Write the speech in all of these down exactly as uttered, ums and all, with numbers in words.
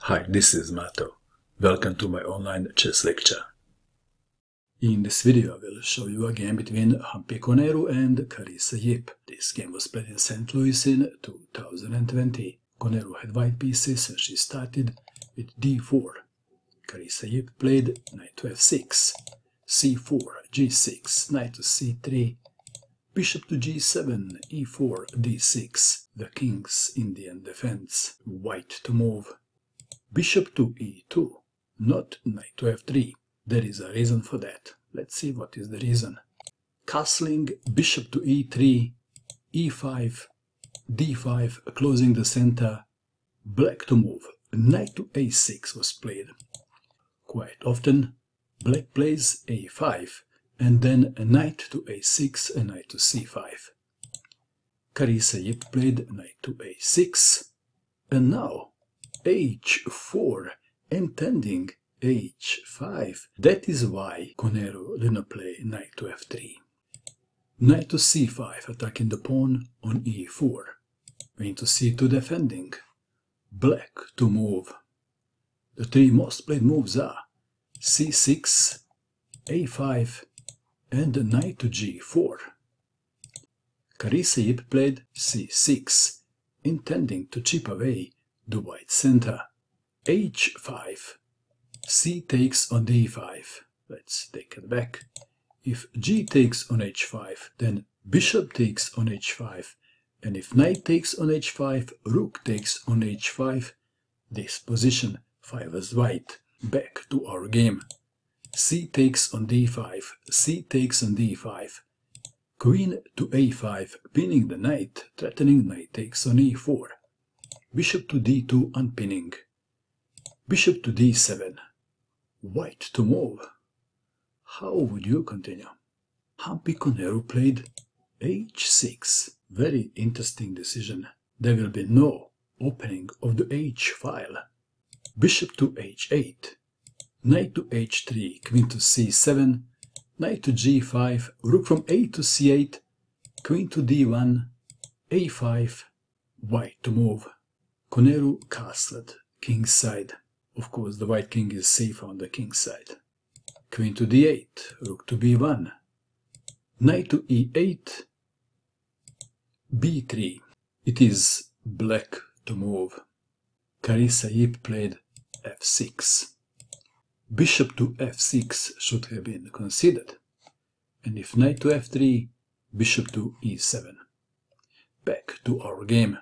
Hi, this is Mato. Welcome to my online chess lecture. In this video I will show you a game between Hampi Koneru and Carissa Yip. This game was played in Saint Louis in two thousand twenty. Koneru had white pieces and she started with d four. Carissa Yip played knight to f six, c four, g six, knight to c three, bishop to g seven, e four, d six. The king's Indian defense. White to move. Bishop to e two, not knight to f three. There is a reason for that. Let's see what is the reason. Castling bishop to e three, e five, d five, closing the center. Black to move. Knight to a six was played. Quite often, black plays a five, and then a knight to a six and knight to c five. Carissa Yip played knight to a six, and now h four, intending h five. That is why Koneru did not play knight to f three. Knight to c five, attacking the pawn on e four. Queen to c two, defending. Black to move. The three most played moves are c six, a five, and knight to g four. Carissa Yip played c six, intending to chip away the white center. h five. C takes on d five. Let's take it back. If g takes on h five, then bishop takes on h five. And if knight takes on h five, rook takes on h five. This position favors white. Back to our game. C takes on d five. C takes on d five. Queen to a five, pinning the knight, threatening knight takes on e four. Bishop to d two, unpinning. Bishop to d seven. White to move. How would you continue? Hampi Koneru played h six. Very interesting decision. There will be no opening of the h file. Bishop to h eight. Knight to h three. Queen to c seven. Knight to g five. Rook from a to c eight. Queen to d one. a five. White to move. Koneru castled, king's side. Of course, the white king is safer on the king's side. Queen to d eight, rook to b one, knight to e eight, b three. It is black to move. Carissa Yip played f six. Bishop to f six should have been considered. And if knight to f three, bishop to e seven. Back to our game.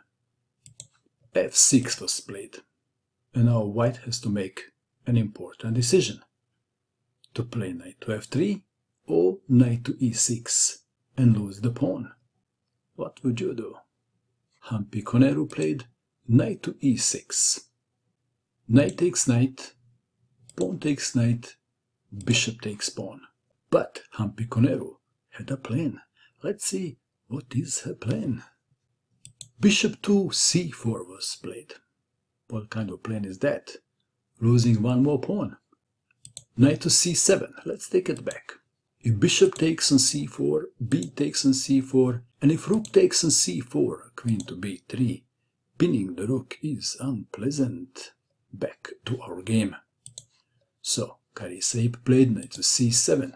f six was played, and now white has to make an important decision. To play knight to f three or knight to e six and lose the pawn. What would you do? Hampi Koneru played knight to e six. Knight takes knight, pawn takes knight, bishop takes pawn. But Hampi Koneru had a plan. Let's see what is her plan. Bishop to c four was played. What kind of plan is that? Losing one more pawn. Knight to c seven. Let's take it back. If bishop takes on c four, b takes on c four, and if rook takes on c four, queen to b three, pinning the rook is unpleasant. Back to our game. So, Carissa Yip played knight to c seven.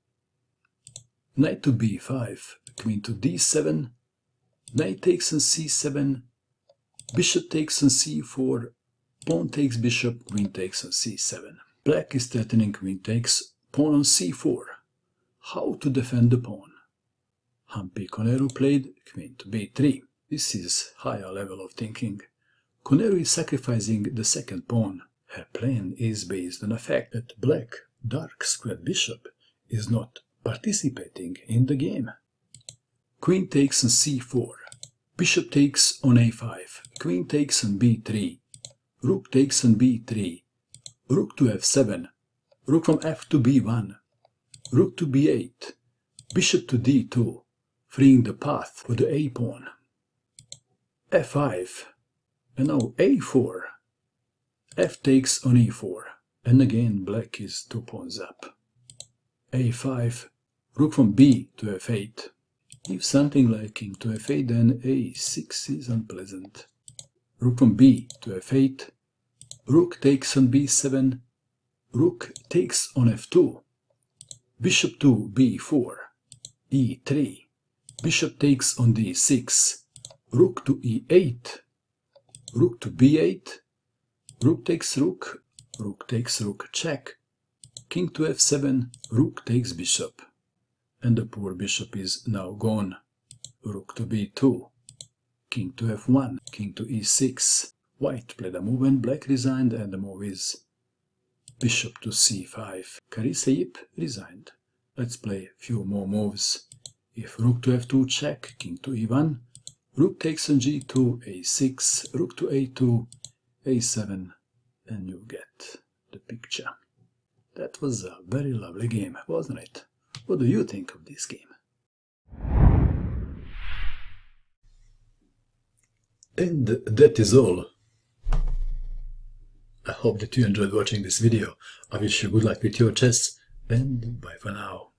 Knight to b five, queen to d seven, knight takes on c seven, bishop takes on c four, pawn takes bishop, queen takes on c seven. Black is threatening queen takes, pawn on c four. How to defend the pawn? Hampi Koneru played queen to b three. This is higher level of thinking. Koneru is sacrificing the second pawn. Her plan is based on the fact that black, dark square bishop, is not participating in the game. Queen takes on c four. Bishop takes on a five. Queen takes on b three. Rook takes on b three. Rook to f seven. Rook from f to b one. Rook to b eight. Bishop to d two, freeing the path for the a pawn. f five. And now a four. F takes on e four. And again black is two pawns up. a five. Rook from b to f eight. If something like king to f eight, then a six is unpleasant. Rook from b to f eight, rook takes on b seven, rook takes on f two, bishop to b four, e three, bishop takes on d six, rook to e eight, rook to b eight, rook takes rook, rook takes rook check, king to f seven, rook takes bishop. And the poor bishop is now gone. Rook to b two, king to f one, king to e six. White played a move and black resigned, and the move is bishop to c five. Carissa Yip resigned. Let's play a few more moves. If rook to f two check, king to e one, rook takes on g two, a six, rook to a two, a seven, and you get the picture. That was a very lovely game, wasn't it? What do you think of this game? And that is all. I hope that you enjoyed watching this video. I wish you good luck with your chess, and bye for now.